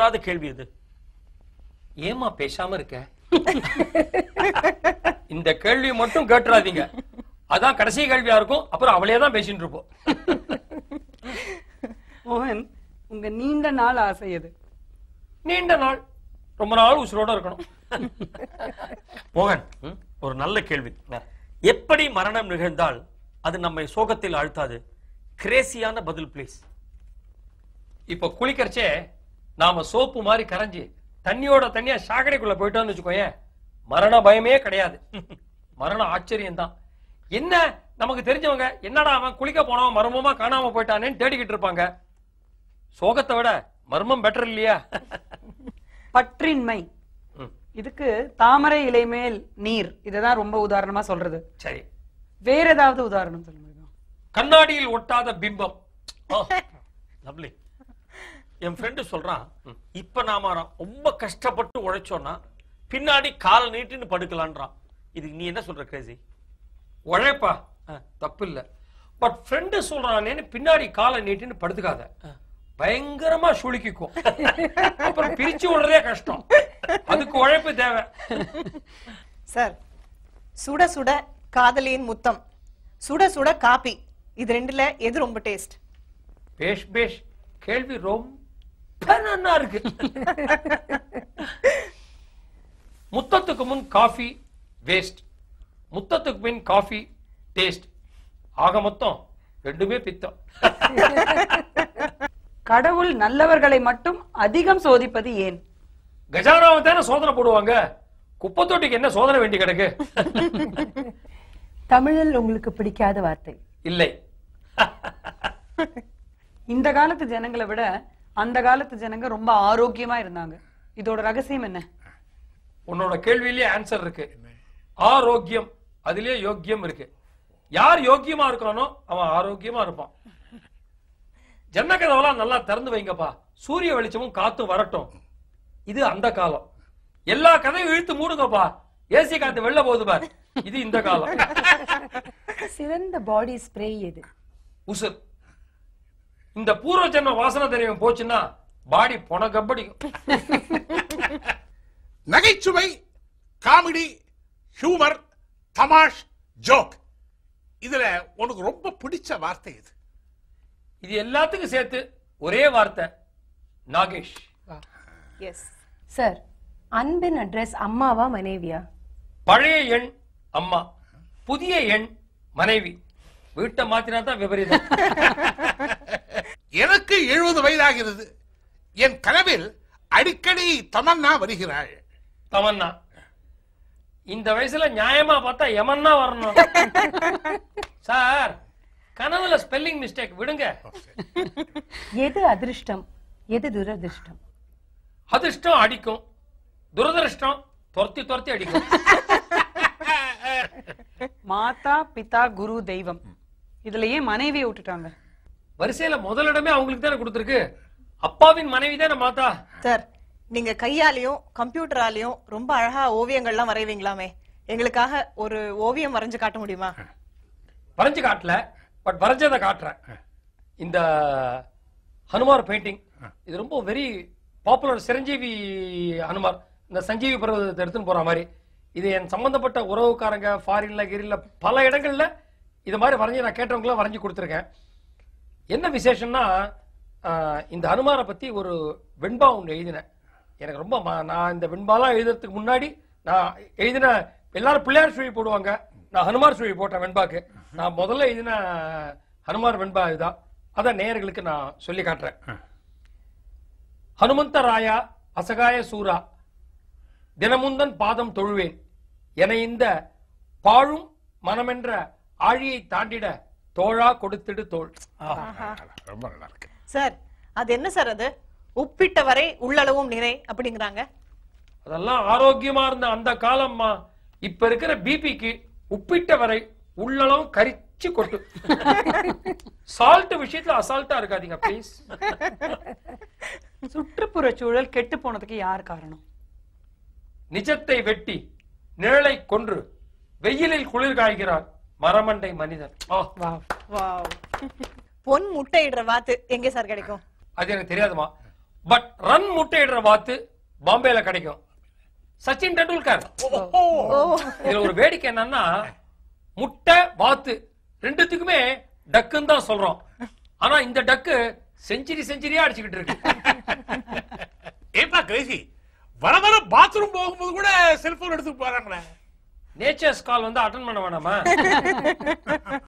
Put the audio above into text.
வராத கேள்வி இது. ஏமா பேசாம இருக்க? இந்த கேள்வி மட்டும் கேட்டுறாதீங்க. அதான் கடைசி கேள்வியா இருக்கும். அப்புறம் அவளே தான் பேசிட்டு இருப்போம். மோகன், உங்க நீண்ட நாள் ஆசை எது? நீண்ட நாள், ரொம்ப நாள் உசுரோட இருக்கணும். மோகன், ஒரு நல்ல கேள்வி. எப்படி மரணம் நிகழ்ந்தால் அது நம்மை சோகத்தில் ஆழ்த்தாது? கிரேசியான பதில் பிளீஸ். இப்ப குளிக்கிறச்சே நாம சோப்பு மாதிரி கரைஞ்சி தண்ணியோட தண்ணியா சாக்கடைக்குள்ள போயிட்டோம்னு வச்சுக்கோங்க, மரண பயமே கிடையாது. மரண ஆச்சரியம் தான். என்ன நமக்கு தெரிஞ்சவங்க என்னடா அவன் குளிக்க போனவன் மர்மமா காணாம போயிட்டானேன்னு தேடிக்கிட்டு இருப்பாங்க. சோகத்தை விட மர்மம் பெட்டர் இல்லையா? பற்றின்மை, இதுக்கு தாமரை இலை மேல் நீர், இததான் ரொம்ப உதாரணமா சொல்றது. சரி, வேற ஏதாவது உதாரணம் சொல்ல முடியுமா? கண்ணாடியில் ஒட்டாத பிம்பம். லவ்லி. என் ஃப்ரெண்டு சொல்றான், இப்ப நாம ரொம்ப கஷ்டப்பட்டு உழைச்சோம்னா பின்னாடி கால் நீட்டின்னு படுக்கலான்றான். இதுக்கு நீ என்ன சொல்ற கிரேசி? உழைப்பா தப்பு இல்ல, பட் ஃப்ரெண்டு சொல்றானேன்னு பின்னாடி காலை நீட்டின்னு படுத்துக்காத, பயங்கரமா சுளுக்கிக்கும். அப்புறம் பிரிச்சு விடுறதே கஷ்டம். அதுக்கு உழைப்பு தேவை. சார், சுட சுட காதலியின் முத்தம், சுட சுட காபி, இது ரெண்டுல எது ரொம்ப டேஸ்ட்? பேஷ் பேஷ், கேள்வி ரொம்ப நல்லா இருக்கு. முத்தத்துக்கு முன் காஃபி வேஸ்ட், முத்தத்துக்கு பின் காஃபி டேஸ்ட். ஆக மொத்தம் ரெண்டுமே பித்தம். கடவுள் நல்லவர்களை மட்டும் அதிகம் சோதிப்பது ஏன்? கஜானாவை தானே சோதனை போடுவாங்க, குப்பத்தொட்டிக்கு என்ன சோதனை வேண்டி கிடக்கு? தமிழில் உங்களுக்கு பிடிக்காத வார்த்தை? இல்லை. இந்த காலத்து ஜனங்களை விட அந்த காலத்து ஜனங்க ரொம்ப ஆரோக்கியமா இருந்தாங்க. இதோட ரகசியம் என்ன? உன்னோட கேள்வியிலேயே ஆன்சர் இருக்கு. ஆரோக்கியம், அதுலயே யோக்கியம் இருக்கு. யார் யோக்கியமா இருக்கானோ அவன் ஆரோக்கியமா இருப்பான். ஜன்னக்கதவெல்லாம் நல்லா திறந்து வைங்கப்பா, சூரிய வெளிச்சமும் காத்தும் வரட்டும். இது அந்த காலம். எல்லா கதையும் இழுத்து மூடுங்கப்பா, ஏசி காத்து வெளில போகுது பார். இது இந்த காலம். சிறந்த பாடி ஸ்ப்ரே எது? உசுர். இந்த பூர்வ ஜென்ம வாசனை தெரியும் போச்சுன்னா பாடி பொன கப்படிக்கும். நகைச்சுவை, காமெடி, ஹியூமர், தமாஷ், ஜோக், இதுல உனக்கு ரொம்ப பிடிச்ச வார்த்தை எது? இது எல்லாத்துக்கும் சேர்த்து ஒரே வார்த்தை, நாகேஷ். எஸ் சார், அன்பின் அட்ரஸ் அம்மாவா மனைவியா? பழைய எண் அம்மா, புதிய எண் மனைவி. வீட்டை மாத்தினா தான் விபரீதம். எனக்கு 70 வயதாகிறது. என் கனவில் அடிக்கடி தமன்னா வருகிறாள். தமன்னா இந்த வயசுல நியாயமா பார்த்தா எமன்னா வரணும். சார், கனவுல ஸ்பெல்லிங் மிஸ்டேக் விடுங்க. எது அதிர்ஷ்டம், எது துரதிர்ஷ்டம்? அதிர்ஷ்டம் அடிக்கும், துரதிர்ஷ்டம் துரத்தி துரத்தி அடிக்கும். மாதா பிதா குரு தெய்வம், இதுலயே மனைவியை விட்டுட்டாங்க. வரிசையில முதலிடமே அவங்களுக்கு தானே கொடுத்திருக்கு. அப்பாவின் மனைவி தானே மாதா. சார், நீங்க கையாலையும் கம்ப்யூட்டராலையும் ரொம்ப அழகா ஓவியங்கள்லாம் வரைவீங்களாமே, எங்களுக்காக ஒரு ஓவியம் வரைஞ்சு காட்ட முடியுமா? வரைஞ்சு காட்டல, பட் வரைஞ்சதை காட்டுறேன். இந்த ஹனுமார் பெயிண்டிங், இது ரொம்ப வெரி பாப்புலர். சிரஞ்சீவி ஹனுமார், இந்த சஞ்சீவி பர்வதத்தை எடுத்துன்னு போற மாதிரி. இது என் சம்பந்தப்பட்ட உறவுக்காரங்க ஃபாரின்ல கிரில பல இடங்கள்ல இது மாதிரி வரைஞ்சி நான் கேட்டவங்களாம் வரைஞ்சி கொடுத்துருக்கேன். என்ன விசேஷம்னா, இந்த ஹனுமாரை பத்தி ஒரு வெண்பா ஒன்று எழுதினேன். எனக்கு ரொம்ப நான் இந்த வெண்பாலாம் எழுதுறதுக்கு முன்னாடி நான் எழுதின, எல்லாரும் பிள்ளையார் சுழி போடுவாங்க, நான் ஹனுமார் சுழி போட்டேன் வெண்பாக்கு. நான் முதல்ல எழுதின ஹனுமார் வெண்பா இதுதான். அதான் நேயர்களுக்கு நான் சொல்லி காட்டுறேன். ஹனுமந்த ராயா அசகாய சூரா, தினமுந்தன் பாதம் தொழுவேன் என இந்த பாழும் மனமென்ற ஆழியை தாண்டிட தோழா கொடுத்திடு தோள். ரொம்ப நல்லா இருக்கு சார். அது என்ன சார், அது உப்பிட்ட வரை உள்ளளவும் நிறை அப்படிங்கிறாங்க. அதெல்லாம் ஆரோக்கியமா இருந்த அந்த காலம்மா. இப்ப இருக்கிற பிபிக்கு உப்பிட்ட வரை உள்ளளவும் கரிச்சு கொட்டு. சால்ட் விஷயத்துல அசால்ட்டா இருக்காதீங்க ப்ளீஸ். சுற்றுப்புற சூழல் கெட்டு போனதுக்கு யார் காரணம்? நிஜத்தை வெட்டி நிழலை கொன்று வெயிலில் குளிர் காய்கிறார் மரமண்டை மனிதன். வாவ். பொன் முட்டையிடுற வாத்து எங்கே சார் கிடைக்கும்? அது எனக்கு தெரியாதுமா. பட் ரன் முட்டையிடுற வாத்து பாம்பேல கிடைக்கும். சச்சின் டெண்டுல்கர். இதுல ஒரு வேடிக்கை என்னன்னா முட்டை வாத்து ரெண்டுத்துக்குமே டக்குன்னு தான் சொல்றோம். ஆனா இந்த டக்கு செஞ்சுரியா அடிச்சுக்கிட்டு இருக்கு. ஏப்பா கிரேசி, வர வர பாத்ரூம் போகும்போது கூட செல்போன் எடுத்து போறாங்களே. நேச்சர்ஸ் கால் வந்து அட்டன் பண்ண வேணாமா?